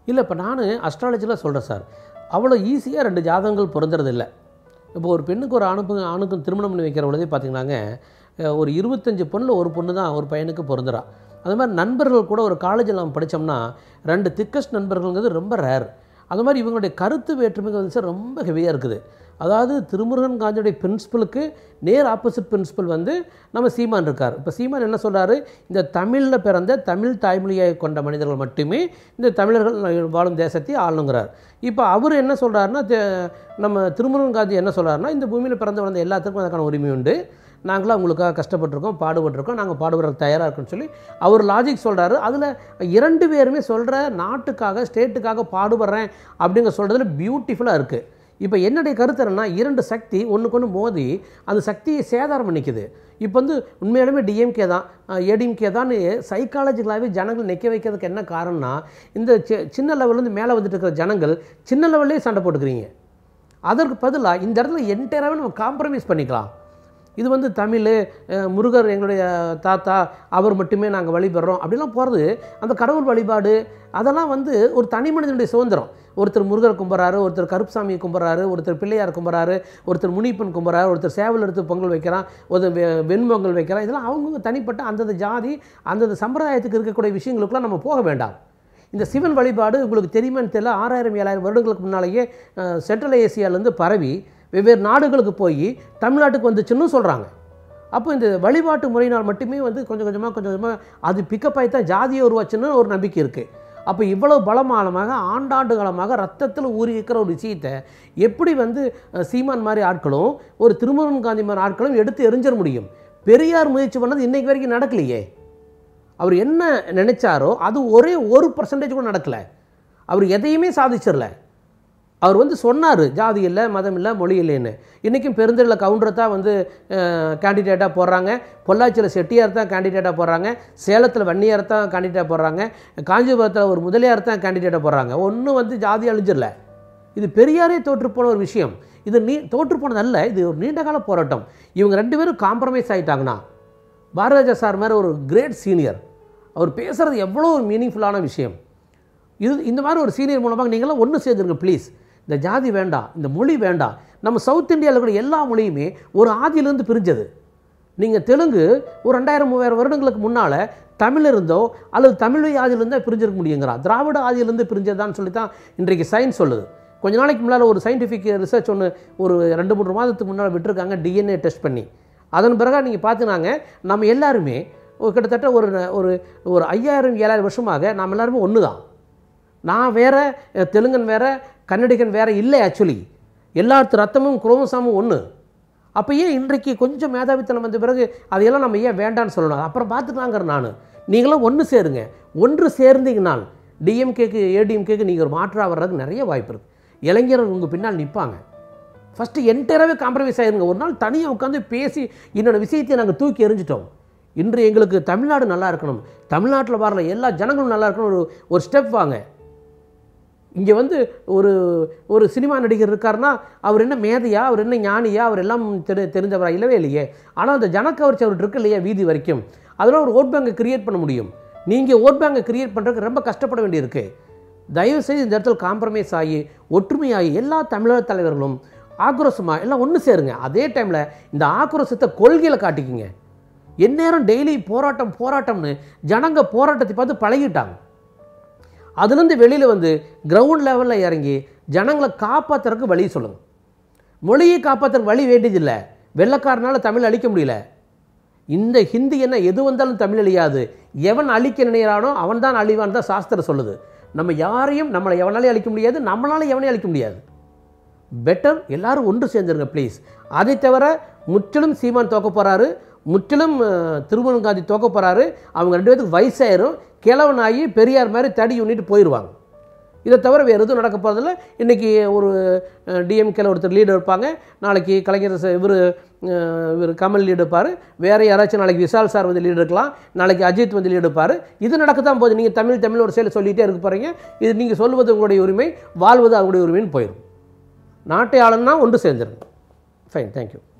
இல்லை, இப்போ நான் அஸ்ட்ராலஜியில் சொல்கிறேன் சார். அவ்வளோ ஈஸியாக 2 ஜாதகங்கள் பொருந்துறதில்லை. இப்போ ஒரு பெண்ணுக்கு ஒரு ஆணுக்கும் திருமணம் பண்ணி வைக்கிற பொழுதே பார்த்திங்கன்னாங்க, ஒரு 25 பொண்ணில் ஒரு பொண்ணு தான் ஒரு பையனுக்கு பொருந்துறா. அது மாதிரி நண்பர்கள் கூட ஒரு காலேஜில் நம்ம படித்தோம்னா 2 திக்கஸ்ட் நண்பர்கள்ங்கிறது ரொம்ப ரேர். அது மாதிரி இவங்களுடைய கருத்து வேற்றுமைகள் வந்து சார் ரொம்ப ஹெவியாக இருக்குது. அதாவது திருமுருகன் காந்தியுடைய பிரின்சிபலுக்கு நேர் ஆப்போசிட் பிரின்சிபல் வந்து நம்ம சீமான் இருக்கார். இப்போ சீமான் என்ன சொல்கிறாரு, இந்த தமிழில் பிறந்த தமிழ் தாய்மொழியை கொண்ட மனிதர்கள் மட்டுமே இந்த தமிழர்கள் வாழும் தேசத்தை ஆளுங்கிறார். இப்போ அவர் என்ன சொல்கிறாருன்னா, நம்ம திருமுருகன் காந்தி என்ன சொல்கிறாருன்னா, இந்த பூமியில் பிறந்து வளர்ந்த எல்லாத்துக்கும் அதுக்கான உரிமை உண்டு, நாங்களாம் அவங்களுக்காக கஷ்டப்பட்டுருக்கோம், பாடுபட்டுருக்கோம், நாங்கள் பாடுபடுறதுக்கு தயாராக இருக்குன்னு சொல்லி அவர் லாஜிக் சொல்கிறாரு. அதில் 2 பேருமே சொல்கிற நாட்டுக்காக ஸ்டேட்டுக்காக பாடுபடுறேன் அப்படிங்கிற சொல்கிறதுல பியூட்டிஃபுல்லாக இருக்குது. இப்போ என்னுடைய கருத்து என்னென்னா, 2 சக்தி ஒன்றுக்கு ஒன்று மோதி அந்த சக்தியை சேதாரம் பண்ணிக்குது. இப்போ வந்து உண்மையாலுமே டிஎம்கே தான் ஏடிஎம்கே தான் சைக்காலஜிக்கலாகவே ஜனங்கள் நிற்க வைக்கிறதுக்கு என்ன காரணம்னா, இந்த சின்ன லெவல்லேருந்து மேலே வந்துட்டு இருக்கிற ஜனங்கள் சின்ன லெவல்லே சண்டை போட்டுக்கிறீங்க. அதற்கு பதிலாக இந்த இடத்துல என்டையராகவே நம்ம காம்ப்ரமைஸ் பண்ணிக்கலாம். இது வந்து தமிழ் முருகர் எங்களுடைய தாத்தா, அவர் மட்டுமே நாங்கள் வழிபடுறோம் அப்படிலாம் போகிறது, அந்த கடவுள் வழிபாடு அதெல்லாம் வந்து ஒரு தனி மனிதனுடைய சுதந்திரம். ஒருத்தர் முருகர் கும்பிட்றாரு, ஒருத்தர் கருப்புசாமியை கும்பிட்றாரு, ஒருத்தர் பிள்ளையார் கும்பிட்றாரு, ஒருத்தர் முனிப்பன் கும்பிட்றாரு, ஒருத்தர் சேவல் எடுத்து பொங்கல் வைக்கிறான், ஒரு வெண்பொங்கல் வைக்கிறான். இதெல்லாம் அவங்கவுங்க தனிப்பட்ட அந்தந்த ஜாதி அந்தந்த சம்பிரதாயத்துக்கு இருக்கக்கூடிய விஷயங்களுக்குலாம் நம்ம போக வேண்டாம். இந்த சிவன் வழிபாடு உங்களுக்கு தெரியுமான்னு தெரியல, 6000-7000 வருடங்களுக்கு முன்னாலேயே சென்ட்ரல் ஏசியாவிலேருந்து பரவி வெவ்வேறு நாடுகளுக்கு போய் தமிழ்நாட்டுக்கு வந்துச்சுன்னு சொல்கிறாங்க. அப்போ இந்த வழிபாட்டு முறையினால் மட்டுமே வந்து கொஞ்சம் கொஞ்சமாக அது பிக்கப் ஆகி தான் ஜாதியை உருவாச்சுன்னு ஒரு நம்பிக்கை இருக்குது. அப்போ இவ்வளவு பலமானமாக ஆண்டாண்டு காலமாக ரத்தத்தில் ஊறி இருக்கிற ஒரு விஷயத்தை எப்படி வந்து சீமான் மாதிரி ஆட்களும் ஒரு திருமுருகன் காந்தி மாதிரி ஆட்களும் எடுத்து எறிஞ்சிட முடியும்? பெரியார் முயற்சி பண்ணது இன்றைக்கு வரைக்கும் நடக்கலையே. அவர் என்ன நினைச்சாரோ அது ஒரே 1% கூட நடக்கலை. அவர் எதையுமே சாதிச்சிடல. அவர் வந்து சொன்னார், ஜாதி இல்லை, மதம் இல்லை, மொழி இல்லைன்னு. இன்றைக்கும் பெருந்தெருவில் கவுண்டரை தான் வந்து கேண்டிடேட்டாக போடுறாங்க, பொள்ளாச்சியில் செட்டியார் தான் கேண்டிடேட்டாக போடுறாங்க, சேலத்தில் வன்னியார் தான் கேண்டிடேட்டாக போடுறாங்க, காஞ்சிபுரத்தில் ஒரு முதலியார் தான் கேண்டிடேட்டாக போடுறாங்க. ஒன்றும் வந்து ஜாதி அழிஞ்சிடல. இது பெரியாரே தோற்றுப்போன ஒரு விஷயம். இது தோற்றுப்போனதல்ல, இது ஒரு நீண்ட கால போராட்டம். இவங்க 2 பேரும் காம்ப்ரமைஸ் ஆகிட்டாங்கன்னா, பாரதிராஜா சார் மாதிரி ஒரு கிரேட் சீனியர், அவர் பேசுகிறது எவ்வளோ ஒரு மீனிங்ஃபுல்லான விஷயம். இந்த மாதிரி ஒரு சீனியர் மூலமாக நீங்களாம் ஒன்று சேர்ந்துருங்க ப்ளீஸ். இந்த ஜாதி வேண்டாம், இந்த மொழி வேண்டாம். நம்ம சவுத் இந்தியாவில் கூட எல்லா மொழியுமே ஒரு ஆதியிலேருந்து பிரிஞ்சது. நீங்கள் தெலுங்கு ஒரு 2000-3000 வருடங்களுக்கு முன்னால் தமிழ் இருந்தோ அல்லது தமிழ் ஆதியிலேருந்து பிரிஞ்சிருக்க முடியுங்கிறா. திராவிட ஆதியிலேருந்து பிரிஞ்சதான்னு சொல்லி தான் இன்றைக்கு சயின்ஸ் சொல்லுது. கொஞ்ச நாளைக்கு முன்னால் ஒரு சயின்டிஃபிக் ரிசர்ச் ஒன்று ஒரு 2-3 மாதத்துக்கு முன்னால் விட்டுருக்காங்க, டிஎன்ஏ டெஸ்ட் பண்ணி. அதன் பிறகு நீங்கள் பார்த்தினாங்க, நம்ம எல்லாருமே கிட்டத்தட்ட ஒரு 5000-7000 வருஷமாக நாம் எல்லாருமே ஒன்று தான். நான் வேறு, தெலுங்கன் வேறு, கன்னடிகன் வேறு இல்லை. ஆக்சுவலி எல்லாத்து ரத்தமும் குரோமோசாமும் ஒன்று. அப்போ ஏன் இன்றைக்கு கொஞ்சம் மேதாவித்தனம் வந்த பிறகு அதையெல்லாம் நம்ம ஏன் வேண்டான்னு சொல்லணும்? அப்புறம் பார்த்துக்கலாங்கிற நான். நீங்களும் ஒன்று சேருங்க. ஒன்று சேர்ந்தீங்கனால் டிஎம்கேக்கு ஏடிஎம்கேக்கு நீங்கள் ஒரு மாற்றாக வர்றதுக்கு நிறைய வாய்ப்பு இருக்குது. இளைஞர்கள் உங்கள் பின்னால் நிற்பாங்க. ஃபஸ்ட்டு என்டையராகவே காம்ப்ரமைஸ் ஆகிருங்க. ஒரு நாள் தனியாக உட்காந்து பேசி என்னோட விஷயத்தை நாங்கள் தூக்கி எறிஞ்சிட்டோம். இன்று எங்களுக்கு தமிழ்நாடு நல்லா இருக்கணும், தமிழ்நாட்டில் வர எல்லா ஜனங்களும் நல்லா இருக்கணும், ஒரு ஸ்டெப் வாங்க. இங்கே வந்து ஒரு சினிமா நடிகர் இருக்காருன்னா அவர் என்ன மேதையா, அவர் என்ன ஞானியா, அவர் எல்லாம் தெரிஞ்சவரா? இல்லவே இல்லையே. ஆனால் அந்த ஜனக்கவர்ச்சி அவர் இருக்கு இல்லையா வீதி வரைக்கும், அதெல்லாம் ஒரு ஓட் பேங்கை கிரியேட் பண்ண முடியும். நீங்கள் ஓட் பேங்கை கிரியேட் பண்ணுறதுக்கு ரொம்ப கஷ்டப்பட வேண்டியிருக்கு. தயவுசெய்து இந்த இடத்துல காம்ப்ரமைஸ் ஆகி ஒற்றுமையாகி எல்லா தமிழக தலைவர்களும் ஆக்ரோஷமாக எல்லாம் ஒன்று சேருங்க. அதே டைமில் இந்த ஆக்ரோஷத்தை கொள்கையில் காட்டிக்கிங்க. எந்நேரம் டெய்லி போராட்டம்னு ஜனங்க போராட்டத்தை பார்த்து பழகிட்டாங்க. அதுலேருந்து வெளியில் வந்து கிரவுண்ட் லெவலில் இறங்கி ஜனங்களை காப்பாற்றுறதுக்கு வழி சொல்லுங்கள். மொழியை காப்பாற்றுறதுக்கு வழி வேண்டியதில்லை. வெள்ளைக்காரனால் தமிழ் அழிக்க முடியல. இந்த ஹிந்தி என்ன எது வந்தாலும் தமிழ் அழியாது. எவன் அழிக்க நினைக்கிறானோ அவன் தான் அழிவான் தான் சாஸ்திரம் சொல்லுது. நம்ம யாரையும் நம்மளை எவனாலே அழிக்க முடியாது, நம்மளால எவனையும் அழிக்க முடியாது. பெட்டர் எல்லாரும் ஒன்று சேர்ந்துருங்க ப்ளீஸ். அதை தவிர முற்றிலும் சீமான் தோக்க போகிறாரு, முற்றிலும் திருமுருகன் காந்தி தோக்க போகிறாரு. அவங்க 2 பேருக்கு வயசாயிரும், கிழவனாகி பெரியார் மாதிரி தடி யூனிட்டு போயிடுவாங்க. இதை தவிர வேறு எதுவும் நடக்க போகிறதில்ல. இன்றைக்கி ஒரு டிஎம்கேல ஒருத்தர் லீடு இருப்பாங்க, நாளைக்கு கலைஞர் இவர் கமல் லீடு இருப்பார், வேறு யாராச்சும் நாளைக்கு விஷால் சார் வந்து லீடு இருக்கலாம், நாளைக்கு அஜித் வந்து லீடு இருப்பார். இது நடக்க தான் போகுது. நீங்கள் தமிழ் ஒரு செயலை சொல்லிகிட்டே இருக்க போகிறீங்க. இது நீங்கள் சொல்வது உங்களுடைய உரிமை, வாழ்வது அவங்களுடைய உரிமைன்னு போயிடும். நாட்டை ஆளணும்னா ஒன்று சேர்ந்துருங்க. Fine, thank you.